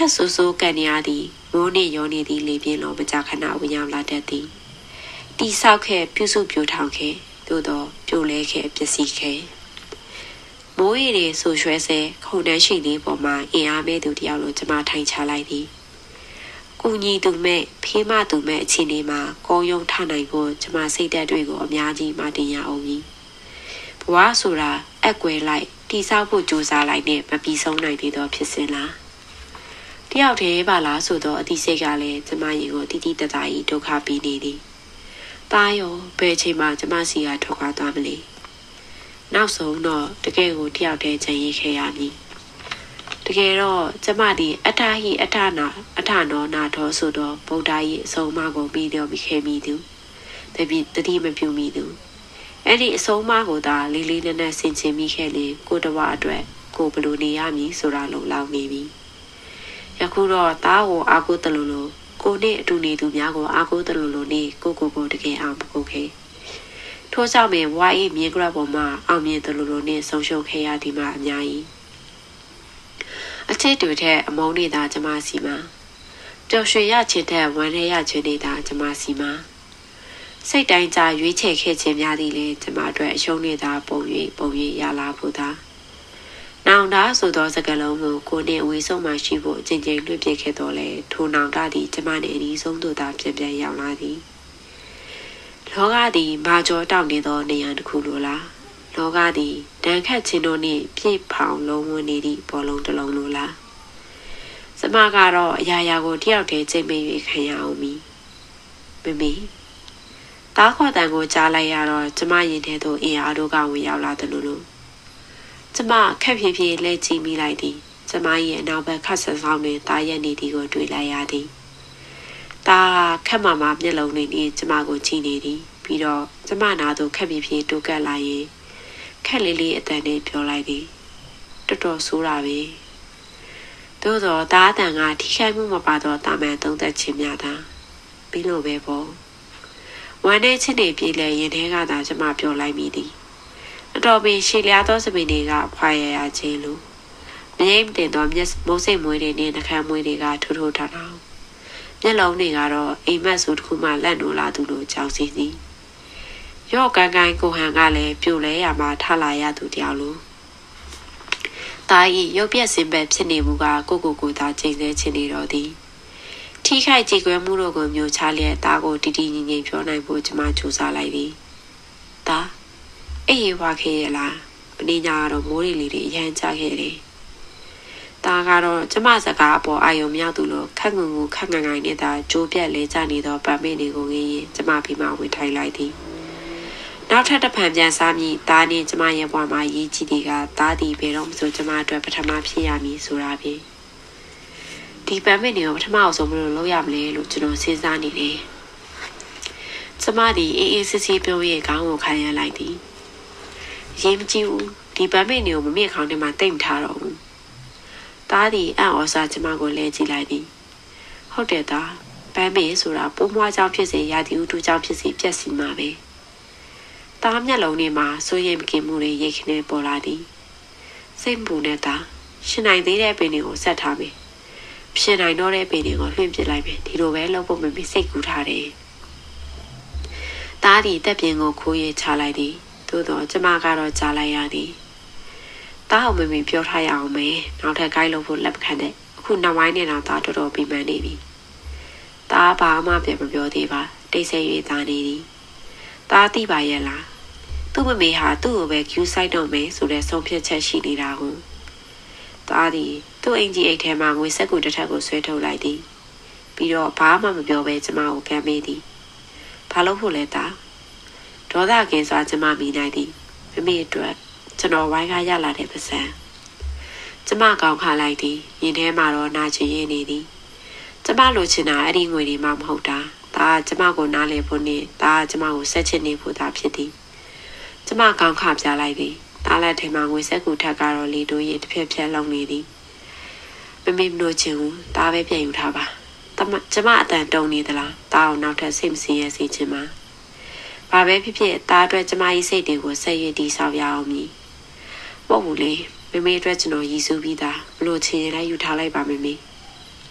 တ်ဆူဆူကန်ရသည်မိုးနှင့်ရောနေသည့်လေပြင်းလိုမကြာခဏဝင်ရောက်လာတတ်သည်တိဆောက်ခဲ့ပြုစုပြိုထောင်ခဲ့သို့သောပြိုလဲခဲ့ပျက်စီးခဲ့မိုးရီတွေဆူရွှဲဆဲခုန်တန်းရှိသည့်ပေါ်မှာအင်အားမဲ့သူတယောက်လိုကျမထိုင်ချလိုက်သည်ကူညီသူမဲ့ဖေးမသူမဲ့အခြေအနေမှာကောယုံထနိုင်ဖို့ကျမစိတ်ဓာတ်တွေကိုအများကြီးမတင်ရအောင်ကြီးဘဝဆိုတာအက်ကွယ်လိုက်တိဆောက်ဖို့ကြိုးစားလိုက်နဲ့မပြီးဆုံးနိုင်သေးသောဖြစ်စဉ်လားတယောက်တည်းပါလားဆိုတော့အသိစိတ်ကလည်းကျမရင်ကိုတိတိတသားကြီးဒုက္ခပေးနေသည်တားရောဘယ်ချိန်မှကျမစီကထွက်ခွာသွားမလဲနောက်ဆုံးတော့တကယ်ကိုတယောက်တည်းချင်ရေးခဲ့ရမည်တကယ်တော့ကျမဒီအထာဟိအထာနာအထာနောနာတော်ဆိုတော့ဗုဒ္ဓရဲ့အဆုံးအမကိုပြီးတော့ပြီးခဲ့မိသူတပိတတိမပြုမိသူအဲ့ဒီအဆုံးအမကိုသာလေးလေးနက်နက်ဆင်ခြင်မိခဲ့လေကိုတဝအတွက်ကိုဘလို့နေရမည်ဆိုတာလုံလောက်နေပြီယခုတော့တားကိုအာကိုတလူလိုကိုနဲ့အတူနေသူများကိုအာကိုတလူလိုနေကိုကိုကိုတကယ်အောင်ပုတ်ခဲ့ထို့ကြောင့်ပင်ဝါအေးမြေကရပေါ်မှာအောင်မြင်တလူလိုနဲ့ဆုံးရှုံးခဲ့ရသည်မှာအများကြီးအချစ်တွေတဲ့အမုန်းနေတာကျမစီမှာပျော်ရွှင်ရချင်တဲ့ဝမ်းထဲရချင်နေတာကျမစီမှာစိတ်တိုင်းကြရွေးချယ်ခဲ့ခြင်းများသည်လေကျမအတွက်အရှုံးနေတာပုံ၍ပုံ၍ရလာဖို့သာနောင်တဆိုသောစကားလုံးကိုကိုနှင့်အဝေးဆုံးမှရှိဖို့အချိန်ချင်းလွှတ်ပြခဲ့တော်လဲထိုနောင်တသည်ကျမနှင့်အနီးဆုံးသို့သာပြန်ပြန်ရောက်လာသည်လောကသည်မာကျော်တောက်နေသောနေရာတစ်ခုလိုလားလောကသည်တန်ခတ်ခြင်းတို့နှင့်ပြည့်ဖောင်လုံးဝနေသည့်ဘောလုံးတစ်လုံးလိုလားကျမကတော့အရာရာကိုတယောက်တည်းချိန်မိ၍ခံရအောင်မီမမေတားခေါ်တန်ကိုကြားလိုက်ရတော့ကျမရင်ထဲသို့အင်အားတို့ကဝင်ရောက်လာတယ်လို့လို့ကျမခက်ဖြည်းဖြည်းလဲကြည့်မိလိုက်သည်ကျမရဲ့အနောက်ဘက်ခတ်ဆန်ဆောင်တွင်တားရက်နေသည်ကိုတွေ့လိုက်ရသည်တားခက်မှမှမျက်လုံးတွေနဲ့ကျမကိုကြည့်နေသည်ပြီးတော့ကျမနာသို့ခက်ဖြည်းဖြည်းတိုးကပ်လာရင်ခက်လေးလေးအတန်နဲ့ပြောလိုက်သည်တော်တော်ဆိုးတာပဲသို့သောတားအတန်ကထိခိုက်မှုမပါတော့တာမန်သုံးသက်ခြင်းများသာပြီးလို့ပဲပေါ့ဝမ်းနဲ့ချစ်နေပြေးလဲရင်ထဲကသာကျမပြောလိုက်မိသည်အတော်ပင်ရှည်လျားသောစပင်တွေကဖွာရရခြင်းလိုမငိမ့်တင်သောမျက်မုတ်စိတ်မွေးတွေနဲ့နှခမ်းမွေးတွေကထိုးထိုးထောင်ထောင်မျက်လုံးတွေကတော့အိမ်မက်ဆိုတစ်ခုမှလက်နိုးလာသူလိုကြောင်စီစီရော့ကန်ကန်ကိုဟန်ကလည်းပြိုလဲရမှာထလာရသူတယောက်လိုတာဤရုပ်ပြက်စင်ပယ်ဖြစ်နေမှုကကိုကိုကိုသာချိန်ဆချင်းနေတော့သည်ထိခိုက်ကြည်ကွဲမှုတို့ကိုမျိုးချလျက်တာကိုတီတီငိမ့်ငိမ့်ပြောနိုင်ဖို့ကျမကြိုးစားလိုက်သည်တာအေးဝါခဲ့ရလားမင်းညာတော့မိုးရီလေးတွေအရန်ကြခဲ့တယ်တာကတော့ကျမစကားအပေါ်အာယုံမြောက်သူလိုခက်ငုံငုံခက်ငငိုင်နေတာကြိုးပြက်လဲကျနေသောဗမင်းတွေကိုငင်းရင်ကျမဖိမဝင်ထိုင်လိုက်သည်နောက်ထပ်တစ်ဖန်ပြန်စားမိတားနှင့်ကျမရဲ့ဘဝမှာရေးကြည့်သည်ကတားသည်ဘယ်တော့မှဆိုကျမအတွက်ပထမဖြစ်ရမည်ဆိုတာပဲဒီဗမင်းတွေကိုပထမအောင်ဆုံးမလို့လုပ်ရမလဲလို့ကျွန်တော်စဉ်းစားနေတယ်ကျမသည်အေးအေးဆေးဆေးပြောရဲ့ခေါင်းကိုခံရလိုက်သည်ရေးမကြည့်ဘူးဒီဗမင်းတွေကိုမမေ့ခေါင်းထဲမှာတိတ်မထားတော့ဘူးတားသည်အံ့ဩစားကျမကိုလဲကြည့်လိုက်သည်ဟုတ်တယ်သားဗမင်းဆိုတာပိုးမွားကြောင့်ဖြစ်စေရာသီဥတုကြောင့်ဖြစ်စေပြက်စီမှာပဲတားမျက်လုံးထဲမှာစိုးရိမ်မကင်းမှုတွေရိတ်ခနဲပေါ်လာသည်စိတ်ပူနေတာရှင်နိုင်သေးတဲ့ပင်တွေကိုဆက်ထားမယ်ရှင်နိုင်တော့တဲ့ပင်တွေကိုလွှင့်ပစ်လိုက်မယ်ဒီလိုပဲလုပ်ဖို့မမေ့စိတ်ကူးထားတယ်တားသည်တက်ပြင်းကိုခိုးရချလိုက်သည်သို့တော့ကျမကတော့ကြားလိုက်ရသည်တားအောင်မမေ့ပြောထားရအောင်မယ်နောက်ထပ်ကိုင်းလို့ဖို့လက်မခံတဲ့အခုနောက်ပိုင်းနဲ့တော့တားတော်တော်ပြီးမှန်းနေပြီတားဘာမှပြန်မပြောသေးပါတိတ်ဆိတ်၍သားနေသည်တားသိပါရဲ့လားသူ့မမေဟာသူ့ကိုပဲ queue ဆိုင်တော့မယ်ဆိုတဲ့ဆုံးဖြတ်ချက်ရှိနေတာကိုတားသည်သူ့အင်ကြီးအိတ်ထဲမှာငွေစက်ကူတစ်ထပ်ကိုဆွဲထုတ်လိုက်သည်ပြီးတော့ဘာမှမပြောဘဲကျမကိုကမ်းမေးသည်ဘာလို့ဖို့လဲတားဒေါသကင်းစွာကျမမိနိုင်သည်မမေအတွက်ကျွန်တော်ဝိုင်းကားရလာတဲ့ပစံကျမကောင်းခါလိုက်သည်ရင်ထဲမှာတော့နာချင်ရင်းနေသည်ကျမလိုချင်တာအဲ့ဒီငွေတွေမှမဟုတ်တာဒါကကျမကိုနားလေဖို့နဲ့ဒါကကျမကိုဆက်ချစ်နေဖို့သာဖြစ်သည်ကျမကောင်းခါပြလိုက်သည်တားလက်ထဲမှာငွေစက်ကူထက်ကတော့လေတိုးရတစ်ဖြက်ဖြက်လုံးနေသည်မမေမလို့ချင်ဘူးဒါပဲပြန်ယူထားပါကျမအတန်တုံနေသလားတားအောင်နောက်ထပ်စိတ်မစင်းရစေချင်ပါဘာပဲဖြစ်ဖြစ်တားအတွက်ကျမရဲ့စိတ်တွေကိုဆက်ရည်တည်ဆောက်ရအောင်မည်မဟုတ်ဘူးလေမမေအတွက်ကျွန်တော်ရည်စူးပြီးသားမလို့ချင်ရင်လည်းယူထားလိုက်ပါမမေ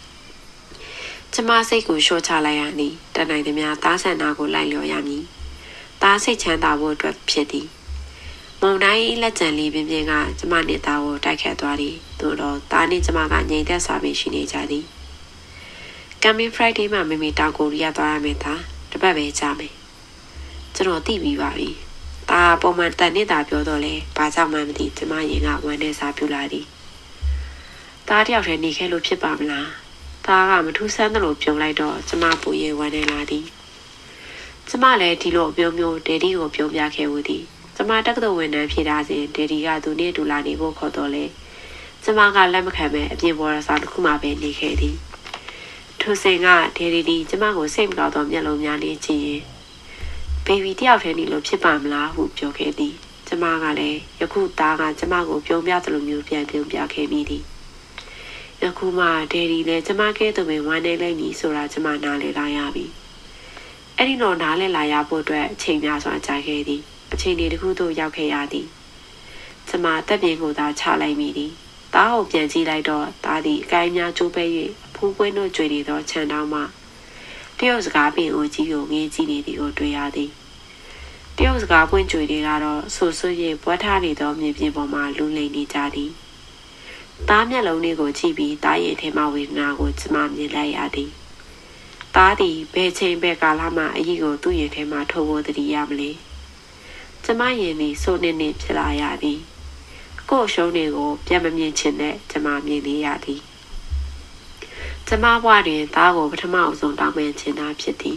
ကျမစိတ်ကိုလျှော့ချလိုက်ရသည်တနိုင်သည်များသားဆန္ဒကိုလိုက်လျော်ရမည်သားစိတ်ချမ်းသာဖို့အတွက်ဖြစ်သည်မုံတိုင်းလက်ကျန်လေးပြင်းပြင်းကကျမနဲ့သားကိုတိုက်ခတ်သွားသည်သို့တော့သားနဲ့ကျမကငြိမ်သက်စွာပဲရှိနေကြသည် Coming Friday မှာမမေတောင်ကိုရီးယားသွားရမယ်သားတပတ်ပဲကြာမယ်ကျွန်တော်သိပြီးပါပြီဒါပုံမှန်တန်နေတာပြောတော့လဲဘာကြောင့်မှမသိကျမရင်ကဝမ်းနဲ့စားပြလာသည်ဒါတယောက်တည်းနေခဲ့လို့ဖြစ်ပါမလားဒါကမထူးဆန်းတယ်လို့ပြောလိုက်တော့ကျမပူရဲဝမ်းနဲ့လာသည်ကျမလည်းဒီလိုအပြုံးမျိုးဒေဒီကိုပြုံးပြခဲ့ဦးသည်ကျမတက္ကသိုလ်ဝန်ထမ်းဖြစ်တာစဉ်ဒေဒီကသူနဲ့တူလာနေဖို့ခေါ်တော့လဲကျမကလက်မခံပဲအပြင်ပေါ်ရစာတစ်ခုမှပဲနေခဲ့သည်ထိုစဉ်ကဒေဒီဒီကျမကိုစိတ်မကောင်းသောမျက်လုံးများနဲ့ကြည့်ရင်ဘေဘီတယောက်တည်းနေလို့ဖြစ်ပါမလားဟုပြောခဲ့သည်ကျမကလည်းယခုသားကကျမကိုပြုံးပြသလိုမျိုးပြန်ပြုံးပြခဲ့မိသည်ယခုမှဒေဒီလည်းကျမကဲ့သို့ပင်ဝမ်းနေလိုက်မည်ဆိုတာကျမနားလည်လာရပြီအဲ့ဒီတော့နားလည်လာရဖို့အတွက်အချိန်များစွာကြာခဲ့သည်အချိန်တွေတစ်ခုသို့ရောက်ခဲ့ရသည်ကျမတက်ပြင်းကိုသာချလိုက်မိသည်သားကိုပြန်ကြည့်လိုက်တော့သားသည်အကိုင်းများကျိုးပဲ၍ဖူးပွင့်တို့ကြွေနေသောခြံတောင်းမှတရုတ်စကားပင်အိုကြီးကိုငေးကြည့်နေသည်ကိုတွေ့ရသည်တရုတ်စကားပွင့်ကြွေတွေကတော့ဆူဆွ၍ပွက်ထားနေသောမြေပြင်ပေါ်မှာလူလိမ့်နေကြသည်သားမျက်လုံးလေးကိုကြည့်ပြီးသားရင်ထဲမှဝေဒနာကိုကျမမြင်လိုက်ရသည်သားသည်ဘယ်ချိန်ဘယ်ကာလမှအကြီးကိုသူ့ရင်ထဲမှထိုးဖို့တတိရမလဲကျမရင်သည်စိုးနေနေဖြစ်လာရသည်ကို့ရှုံးတွေကိုပြန်မမြင်ချင်တဲ့ကျမမြင်နေရသည်ကျမဘဝတွင်သားကိုပထမအဆုံးတောင်းပန်ချင်တာဖြစ်သည်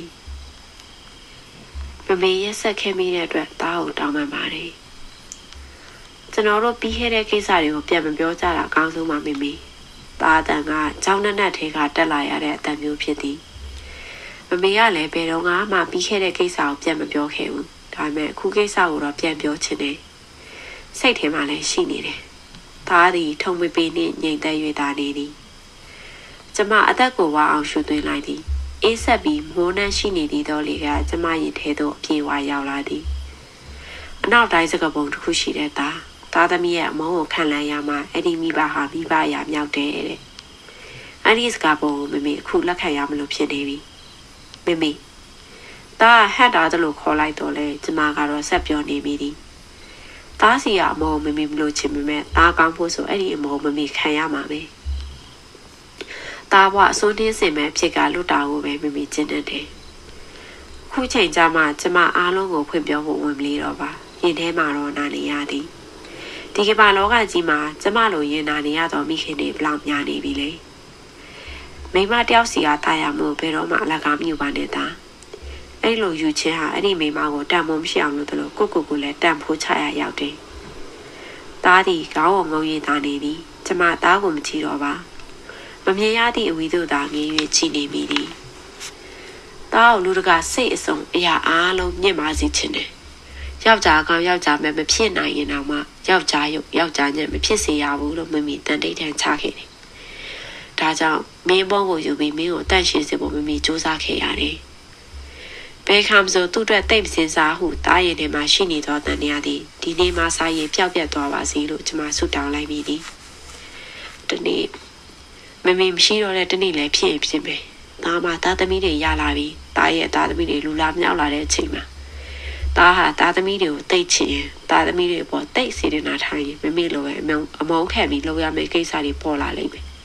မမေရက်ဆက်ခဲ့မိတဲ့အတွက်သားကိုတောင်းပန်ပါတယ်ကျွန်တော်တို့ပြီးခဲ့တဲ့ကိစ္စတွေကိုပြန်မပြောကြတာအကောင်းဆုံးပါမေမေသားအတန်ကကြောင်းနက်နက်ထဲကတက်လာရတဲ့အတန်မျိုးဖြစ်သည်မမေကလည်းဘယ်တော့မှပြီးခဲ့တဲ့ကိစ္စကိုပြန်မပြောခဲ့ဘူးဒါပေမဲ့အခုကိစ္စကိုတော့ပြန်ပြောချင်တယ်စိတ်ထဲမှာလည်းရှိနေတယ်သားသည်ထုံမပေးနှင့်ငြိမ်သက်၍သာနေသည်ကျမအသက်ကိုဝါအောင်ရှုသွင်းလိုက်သည်အေးဆက်ပြီးမိုးနှံရှိနေသည်တော့လေကကျမရင်ထဲသို့အပြေဝါရောက်လာသည်အနောက်တိုင်းစကပုံတစ်ခုရှိတဲ့သားသားသမီးရဲ့အမုန်းကိုခံလန်းရမှအဲ့ဒီမိဘဟာမိဘအရာမြောက်တယ်တဲ့အဲ့ဒီစကားပုံကိုမမေအခုလက်ခံရမလို့ဖြစ်နေပြီမမေသားဟတ်တာတလို့ခေါ်လိုက်တော့လေကျမကတော့ဆက်ပြောနေမိသည်သားစီကအမုန်းမမေမလို့ချင်ပေမဲ့သားကောင်းဖို့ဆိုအဲ့ဒီအမုန်းမမေခံရမှာပဲသားဘွားအစိုးတင်းစင်မဲ့ဖြစ်ကလွတ်တာကိုပဲမမေကျင့်တတ်တယ်ခုချိန်ကျမှကျမအားလုံးကိုဖွင့်ပြောဖို့ဝင်မလေးတော့ပါရင်ထဲမှာတော့နာနေရသည်ဒီကမ္ဘာလောကကြီးမှာကျမလိုရင်နာနေရတော့မိခင်တွေဘလောက်များနေပြီလေမိမတယောက်စီကတာယာမှုဘယ်တော့မှအလကားမယူပါနဲ့သားအဲ့လိုယူခြင်းဟာအဲ့ဒီမိမကိုတန်ဖိုးမရှိအောင်လို့တို့ကိုကိုကိုလည်းတန်ဖိုးချရရောက်တယ်သားဒီကောင်းအောင်ငုံရည်သားနေသည်ကျမသားကိုမချီတော့ပါမမြင်ရသည့်အဝီတို့သာငေး၍ချီနေမိသည်သားကိုလူတကာစိတ်အစုံအရာအားလုံးညှင့်ပါစေခြင်းတယ်ယောက်ျားကောင်ယောက်ျားမဲ့မဖြစ်နိုင်ရင်တော့မှယောက်ျားရုပ်ယောက်ျားညက်မဖြစ်စေရဘူးလို့မမီတန်တိတ်ထန်ချခဲ့တယ်ဒါကြောင့်မင်းဘုံကိုယူပြီးမင်းကိုတန့်ရှင်းစေဖို့မမီစူးစမ်းခဲ့ရတယ်ဘယ်ခါမှဆိုသူ့အတွက်တိတ်မစင်စားဟုတားရင်ထဲမှာရှိနေသောတန်တရားသည်ဒီနေ့မှစားရင်ပျောက်ပြတ်သွားပါစေလို့ကျွန်မဆုတောင်းလိုက်မိသည်ဒီနေ့မမေမရှိတော့တဲ့တနေ့လည်းဖြစ်ရင်ဖြစ်မယ်ဒါမှသားသမီးတွေရလာပြီတားရဲ့သားသမီးတွေလူလာမြောက်လာတဲ့အချိန်မှာတားဟာသားသမီးတွေကိုတိတ်ချင်ရင်သားသမီးတွေပေါ်တိတ်စေတနာထားရင်မမေလိုပဲအမုံအမုံခံပြီးလုပ်ရမယ့်ကိစ္စတွေပေါ်လာလိမ့်မယ်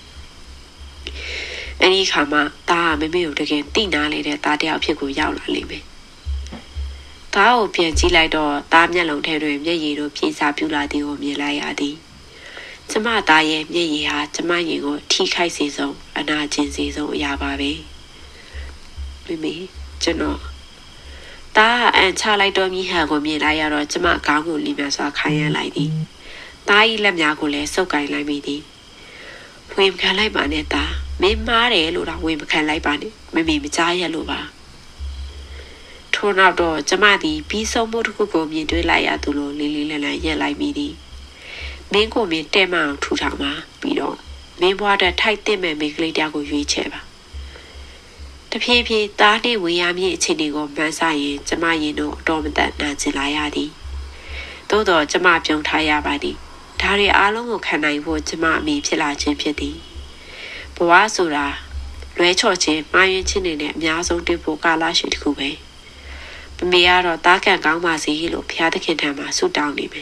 အဲဒီခါမှာတားကမမေကိုတကယ်တိနာလေတဲ့တားတယောက်ဖြစ်ကိုရောက်လာလိမ့်မယ်တားကိုပြန်ကြည့်လိုက်တော့တားမျက်လုံးထဲတွင်မျက်ရည်တို့ပြေးစားပြူလာသည်ကိုမြင်လိုက်ရသည်ကျမသားရဲ့မျက်ရည်ဟာကျမရင်ကိုထိခိုက်စေဆုံးအနာကျင်စေဆုံးအရာပါပဲမိမိကျွန်တော်တားအန်ချလိုက်တော့မိဟန်ကိုမြင်လိုက်ရတော့ကျမခေါင်းကိုလီမြန်စွာခိုင်းရလိုက်သည်တား၏လက်များကိုလည်းစုပ်ကိုင်လိုက်မိသည်ဝေမခံလိုက်ပါနဲ့တားမင်းမားတယ်လို့တော့ဝေမခံလိုက်ပါနဲ့မမေမကြားရလို့ပါထို့နောက်တော့ကျမသည်ပြီးဆုံးမှုတစ်ခုကိုမြင်တွေ့လိုက်ရသူလိုလေးလေးလံလံရက်လိုက်မိသည်မင်းကိုမင်းတဲမအောင်ထူထောင်ပါပြီးတော့မင်းဘွားတဲ့ထိုက်တဲ့မဲ့မိန်းကလေးတယောက်ကိုရွေးချယ်ပါတဖြည်းဖြည်းသားနှင့်ဝေရမည့်အခြေအနေကိုမှန်းဆရင်ကျမရင်တို့အတော်မတန်နာကျင်လာရသည်သို့တော့ကျမပြုံးထားရပါသည်ဒါတွေအားလုံးကိုခံနိုင်ဖို့ကျမအမိဖြစ်လာခြင်းဖြစ်သည်ဘဝဆိုတာလွဲချော်ခြင်းမှားယွင်းခြင်းတွေနဲ့အများဆုံးတွေ့ဖို့ကာလရှိတစ်ခုပဲမမေကတော့တားကန်ကောင်းပါစေလို့ဘုရားသခင်ထံမှာဆုတောင်းနေမယ်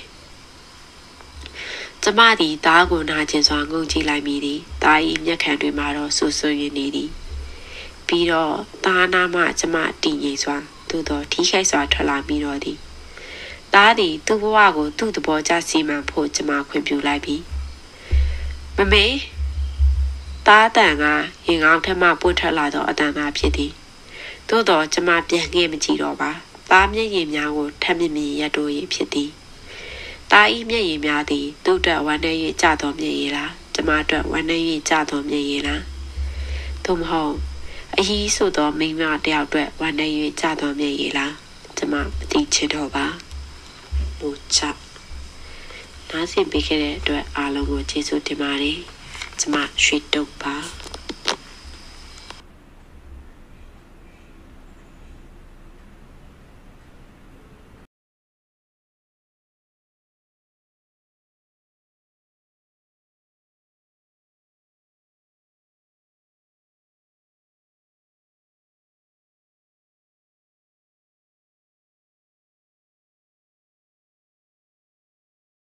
ကျမသည်သားကိုနာကျင်စွာငုံကြည့်လိုက်မိသည်သား၏မျက်ခံတွေမှာတော့ဆူဆူရင်းနေသည်ပြီးတော့သားနာမှကျမတည်ငြိမ်စွာသို့တော့ထိခိုက်စွာထွက်လာမိတော့သည်သားသည်သူ့ဘဝကိုသူ့သဘောကျစီမံဖို့ကျမခွင့်ပြုလိုက်ပြီမမေသားတန်ကရင်ကောင်းထက်မှပွင့်ထွက်လာသောအတန်သားဖြစ်သည်သို့တော့ကျမပြန်ငှဲ့မကြည့်တော့ပါသားမျက်ရည်များကိုထပ်မြင့်မြင့်ရတိုးရဖြစ်သည်သားဤမျက်ရည်များသည်သူ့အတွက်ဝမ်းနည်း၍ကြသောမျက်ရည်လားကျမအတွက်ဝမ်းနည်း၍ကြသောမျက်ရည်လားသို့မဟုတ်အဟီးဆိုသောမိန်းမတယောက်အတွက်ဝမ်းနည်း၍ကြသောမျက်ရည်လားကျမမသိချင်တော့ပါလို့ချနားဆင်ပေးခဲ့တဲ့အတွက်အားလုံးကိုကျေးဇူးတင်ပါတယ်ကျမရွှေတုပ်ပါ